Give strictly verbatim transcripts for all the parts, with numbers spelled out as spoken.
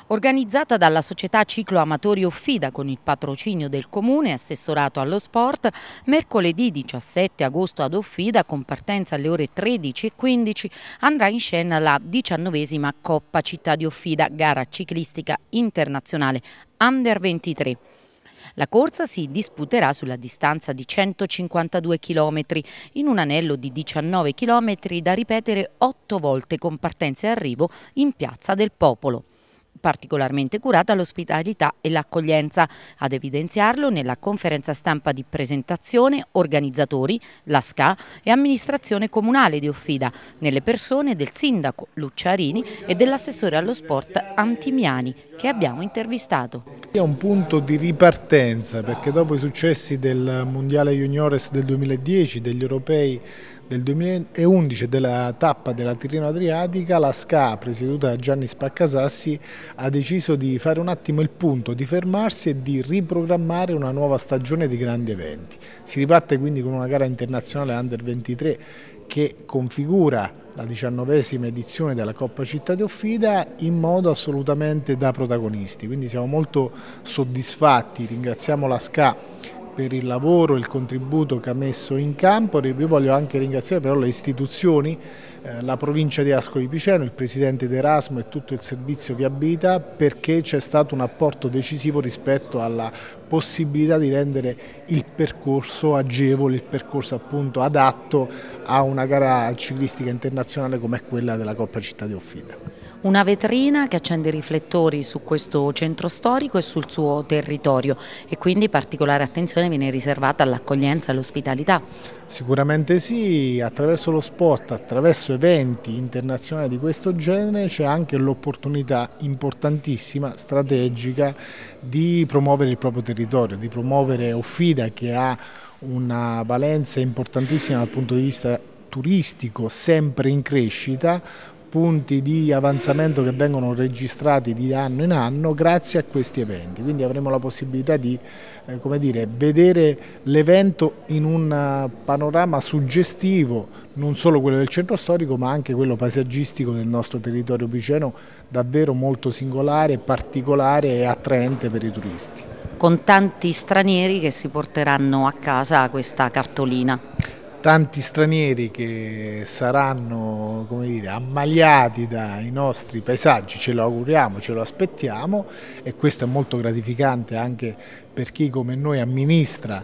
Organizzata dalla società Ciclo Amatori Offida con il patrocinio del Comune, assessorato allo sport, mercoledì diciassette agosto ad Offida, con partenza alle ore tredici e quindici, andrà in scena la diciannovesima Coppa Città di Offida, gara ciclistica internazionale Under ventitré. La corsa si disputerà sulla distanza di centocinquantadue chilometri, in un anello di diciannove chilometri da ripetere otto volte con partenza e arrivo in Piazza del Popolo. Particolarmente curata l'ospitalità e l'accoglienza. Ad evidenziarlo nella conferenza stampa di presentazione organizzatori, la S C A e amministrazione comunale di Offida, nelle persone del sindaco Lucciarini e dell'assessore allo sport Antimiani, che abbiamo intervistato. È un punto di ripartenza, perché dopo i successi del Mondiale Juniores del duemiladieci, degli europei del duemilaundici e della tappa della Tirreno Adriatica, la S C A, presieduta da Gianni Spaccasassi, ha deciso di fare un attimo il punto, di fermarsi e di riprogrammare una nuova stagione di grandi eventi. Si riparte quindi con una gara internazionale Under ventitré che configura la diciannovesima edizione della Coppa Città di Offida in modo assolutamente da protagonisti, quindi siamo molto soddisfatti, ringraziamo la S C A per il lavoro e il contributo che ha messo in campo. Io voglio anche ringraziare però le istituzioni, eh, la provincia di Ascoli Piceno, il presidente d'Erasmo e tutto il servizio Viabita, perché c'è stato un apporto decisivo rispetto alla possibilità di rendere il percorso agevole, il percorso appunto adatto a una gara ciclistica internazionale come quella della Coppa Città di Offida. Una vetrina che accende riflettori su questo centro storico e sul suo territorio, e quindi particolare attenzione viene riservata all'accoglienza e all'ospitalità. Sicuramente sì, attraverso lo sport, attraverso eventi internazionali di questo genere c'è anche l'opportunità importantissima, strategica, di promuovere il proprio territorio, di promuovere Offida, che ha una valenza importantissima dal punto di vista turistico, sempre in crescita, punti di avanzamento che vengono registrati di anno in anno grazie a questi eventi, quindi avremo la possibilità di eh, come dire, vedere l'evento in un panorama suggestivo, non solo quello del centro storico ma anche quello paesaggistico del nostro territorio piceno, davvero molto singolare, particolare e attraente per i turisti. Con tanti stranieri che si porteranno a casa questa cartolina. Tanti stranieri che saranno, come dire, ammaliati dai nostri paesaggi, ce lo auguriamo, ce lo aspettiamo, e questo è molto gratificante anche per chi come noi amministra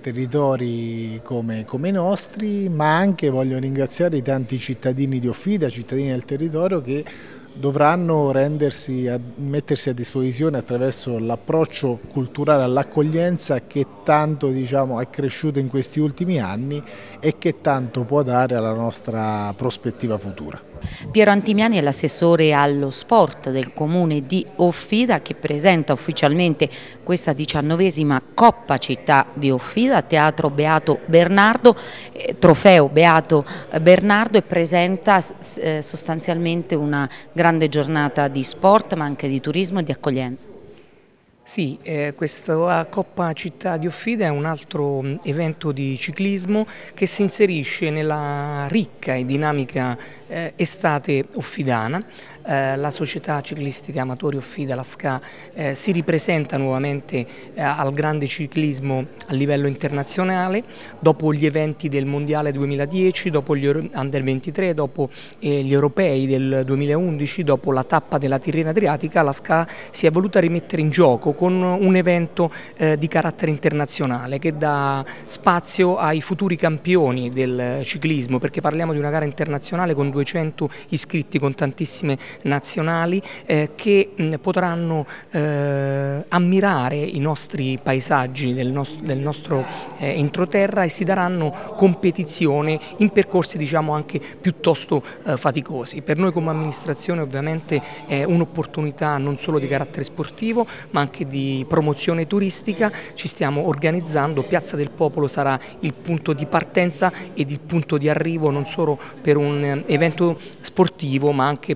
territori come, come i nostri, ma anche voglio ringraziare i tanti cittadini di Offida, cittadini del territorio, che dovranno rendersi a, mettersi a disposizione attraverso l'approccio culturale all'accoglienza che tanto, diciamo, è cresciuto in questi ultimi anni e che tanto può dare alla nostra prospettiva futura. Piero Antimiani è l'assessore allo sport del Comune di Offida, che presenta ufficialmente questa diciannovesima Coppa Città di Offida, Teatro Beato Bernardo, eh, Trofeo Beato Bernardo, e presenta eh, sostanzialmente una grande giornata di sport ma anche di turismo e di accoglienza. Sì, eh, questa Coppa Città di Offida è un altro evento di ciclismo che si inserisce nella ricca e dinamica eh, estate offidana. Eh, la società ciclistica Amatori Offida, la S C A, eh, si ripresenta nuovamente eh, al grande ciclismo a livello internazionale dopo gli eventi del Mondiale duemiladieci, dopo gli Under ventitré, dopo eh, gli Europei del duemilaundici, dopo la tappa della Tirreno Adriatica. La S C A si è voluta rimettere in gioco con un evento eh, di carattere internazionale che dà spazio ai futuri campioni del ciclismo, perché parliamo di una gara internazionale con duecento iscritti, con tantissime nazionali eh, che mh, potranno eh, ammirare i nostri paesaggi del, nost del nostro eh, entroterra, e si daranno competizione in percorsi, diciamo, anche piuttosto eh, faticosi. Per noi come amministrazione ovviamente è un'opportunità non solo di carattere sportivo ma anche di promozione turistica. Ci stiamo organizzando, Piazza del Popolo sarà il punto di partenza ed il punto di arrivo non solo per un evento sportivo ma anche per poter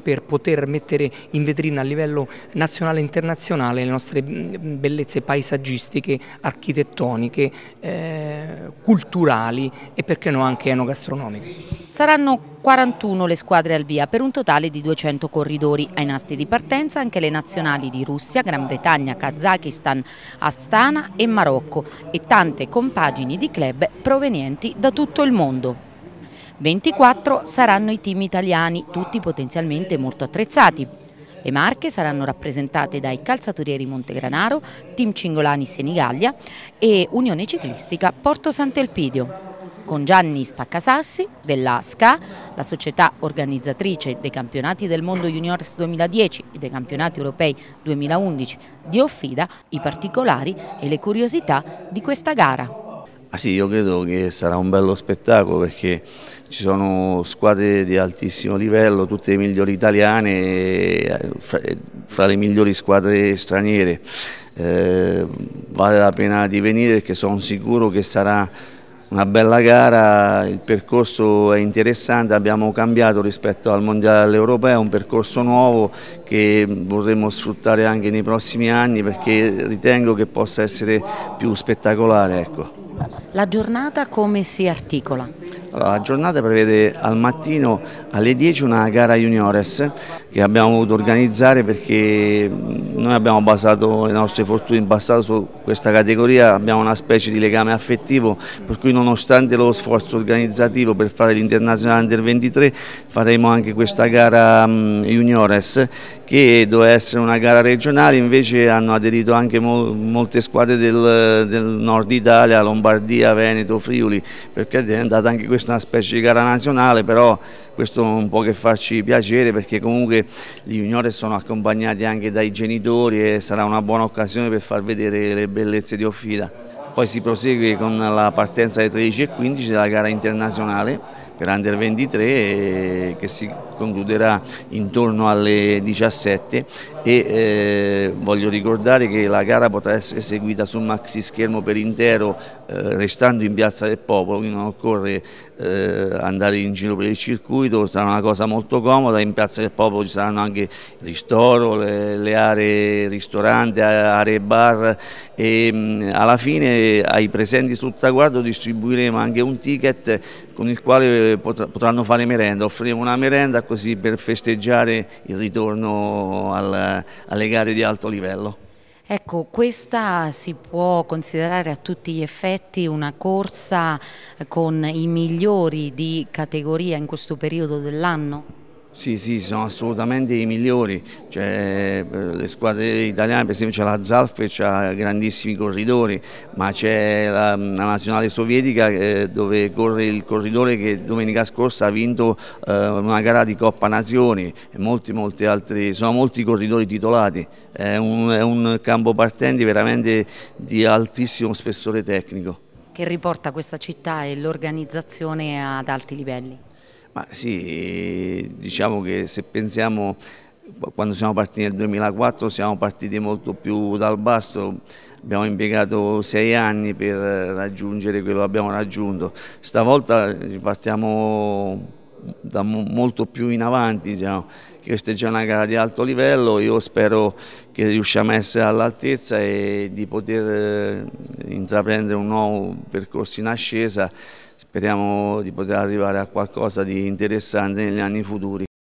poter mettere in vetrina a livello nazionale e internazionale le nostre bellezze paesaggistiche, architettoniche, eh, culturali e perché no anche enogastronomiche. Saranno quarantuno le squadre al via per un totale di duecento corridori. Ai nastri di partenza anche le nazionali di Russia, Gran Bretagna, Kazakistan, Astana e Marocco e tante compagini di club provenienti da tutto il mondo. ventiquattro saranno i team italiani, tutti potenzialmente molto attrezzati. Le Marche saranno rappresentate dai Calzatorieri Montegranaro, Team Cingolani Senigallia e Unione Ciclistica Porto Sant'Elpidio, con Gianni Spaccasassi della S C A, la società organizzatrice dei campionati del mondo Juniores duemiladieci e dei campionati europei duemilaundici di Offida, i particolari e le curiosità di questa gara. Ah sì, io credo che sarà un bello spettacolo perché ci sono squadre di altissimo livello, tutte le migliori italiane, fra le migliori squadre straniere. Eh, vale la pena di venire perché sono sicuro che sarà una bella gara, il percorso è interessante, abbiamo cambiato rispetto al mondiale europeo, un percorso nuovo che vorremmo sfruttare anche nei prossimi anni perché ritengo che possa essere più spettacolare. Ecco. La giornata come si articola? Allora, la giornata prevede al mattino alle dieci una gara juniores che abbiamo voluto organizzare perché noi abbiamo basato le nostre fortune in passato su questa categoria, abbiamo una specie di legame affettivo per cui nonostante lo sforzo organizzativo per fare l'internazionale under ventitré faremo anche questa gara um, juniores che doveva essere una gara regionale, invece hanno aderito anche mo molte squadre del, del nord Italia, Lombardia, Veneto, Friuli, perché è andata anche questa una specie di gara nazionale, però questo non può che farci piacere perché comunque gli juniores sono accompagnati anche dai genitori e sarà una buona occasione per far vedere le bellezze di Offida. Poi si prosegue con la partenza alle tredici e quindici della gara internazionale per under ventitré che si concluderà intorno alle diciassette e eh, voglio ricordare che la gara potrà essere seguita su maxi schermo per intero eh, restando in Piazza del Popolo, quindi non occorre eh, andare in giro per il circuito, sarà una cosa molto comoda. In Piazza del Popolo ci saranno anche il ristoro, le, le aree ristorante, aree bar e mh, alla fine ai presenti sul traguardo distribuiremo anche un ticket con il quale potranno fare merenda, offriremo una merenda così per festeggiare il ritorno al, alle gare di alto livello. Ecco, questa si può considerare a tutti gli effetti una corsa con i migliori di categoria in questo periodo dell'anno? Sì, sì, sono assolutamente i migliori, cioè, le squadre italiane, per esempio c'è la Zalf che ha grandissimi corridori, ma c'è la, la nazionale sovietica eh, dove corre il corridore che domenica scorsa ha vinto eh, una gara di Coppa Nazioni e molti, molti altri, sono molti corridori titolati, è un, è un campo partenti veramente di altissimo spessore tecnico. Che riporta questa città e l'organizzazione ad alti livelli? Ma sì, diciamo che se pensiamo quando siamo partiti nel duemilaquattro siamo partiti molto più dal basso, abbiamo impiegato sei anni per raggiungere quello che abbiamo raggiunto, stavolta partiamo da molto più in avanti, diciamo, che questa è già una gara di alto livello, io spero che riusciamo a essere all'altezza e di poter intraprendere un nuovo percorso in ascesa. Speriamo di poter arrivare a qualcosa di interessante negli anni futuri.